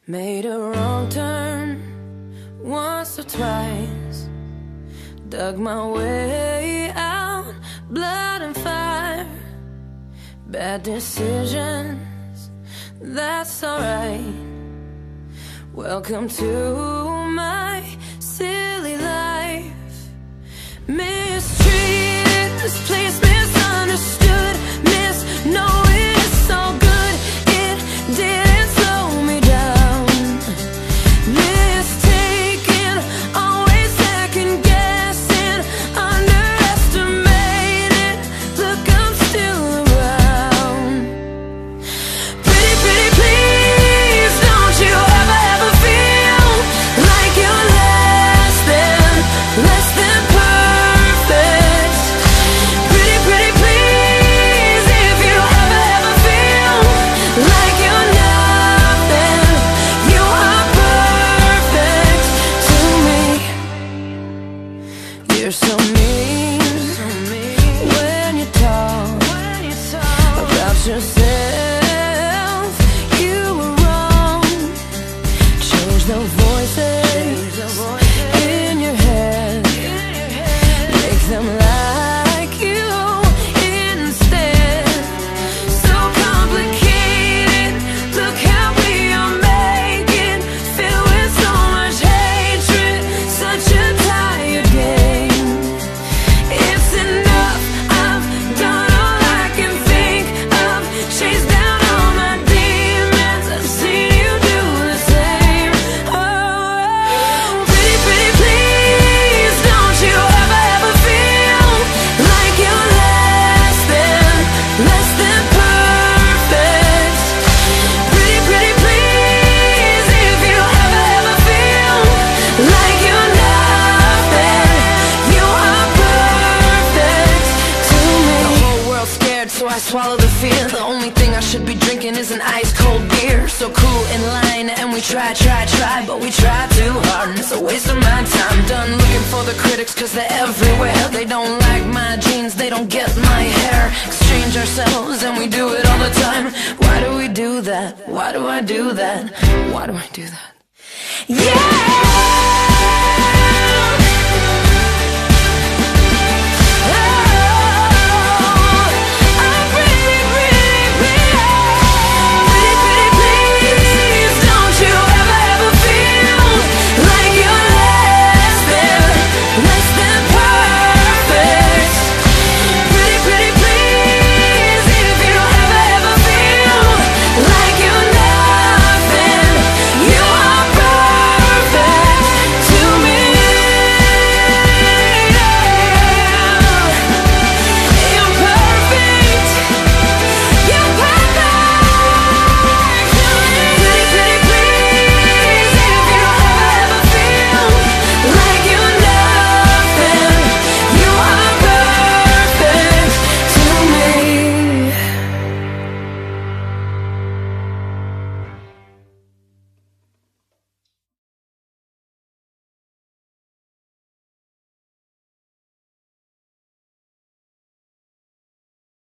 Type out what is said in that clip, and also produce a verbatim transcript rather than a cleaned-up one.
Made a wrong turn once or twice, dug my way out, blood and fire. Bad decisions, that's alright. Welcome to my silly life. Mistreated, misplaced, misunderstood, misknowing it's all good. It didn't slow me down. Mistaken, always second guessing, underestimated. Look, I'm still around. Pretty, pretty, please, don't you ever, ever feel like you're less than, less than perfect. Pretty, pretty, please, if you ever, ever feel like you're nothing, you are perfect to me. You're so mean when you talk about yourself. You were wrong. Change the voices in your head, make them like you instead. So complicated, look how we are making, filled with so much hatred, such a tired game. It's enough, I've done all I can think of, chased down all my demons, I've seen you do the same. Oh, pretty, pretty, please, don't you ever, ever feel like you're less than, less than perfect. Pretty, pretty, please, if you ever, ever feel like you're nothing, you are perfect to me. The whole world's scared, so I swallow the fear. The only thing I should be drinking is an ice cold beer. So cool in line, and we try, try, try, but we try too hard, and it's a waste of my time. Done looking for the critics, cause they're everywhere. They don't like my jeans, they don't get my hair. Exchange ourselves, and we do it all the time. Why do we do that? Why do I do that? Why do I do that? Yeah!